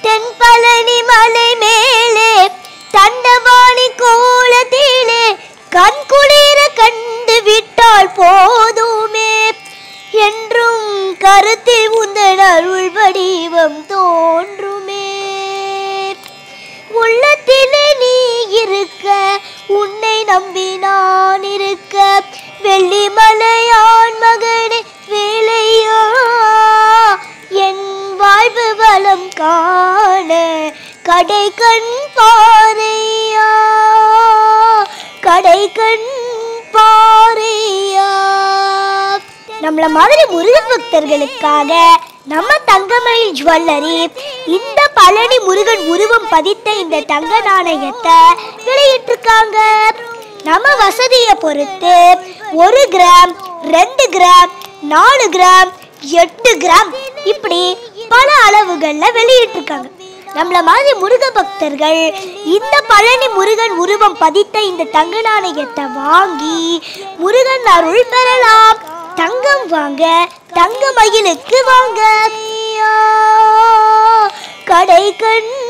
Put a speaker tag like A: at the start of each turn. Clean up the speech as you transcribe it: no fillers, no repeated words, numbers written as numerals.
A: தென்பழனி மலை மேலே தண்டவாணி கோலத்திலே கண் குளிர கண்டு விட்டால் போதுமே என்றும் கருத்தில் உந்தன் அருள் வடிவம் தோன்றுமே. உள்ளத்திலே நீ இருக்க உன்னை நம்பி நான் இருக்க வெள்ளிமலையான் மகனே வேலையா என் வாழ்வு வளம் காண கடை கண் பாறையா கடை கண் பாறையா. நம்மள மாதிரி முருகன் பக்தர்களுக்காக நம்ம தங்கமயில் ஜுவல்லரி இந்த பழனி முருகன் உருவம் பதித்த இந்த தங்க நாணயத்தை வெளியிட்டிருக்காங்க. நம்ம வசதியை பொறுத்து 1 கிராம் 2 கிராம் 4 கிராம் 8 கிராம் இப்படி பல அளவுகள்ல வெளியிட்டிருக்காங்க. நம்மள மாதிரி முருக பக்தர்கள் இந்த பழனி முருகன் உருவம் பதித்த இந்த தங்க நாணயத்தை வாங்கி முருகன் அருள் பெறலாம். தங்கம் வாங்க தங்க மயிலுக்கு வாங்க கடை கண்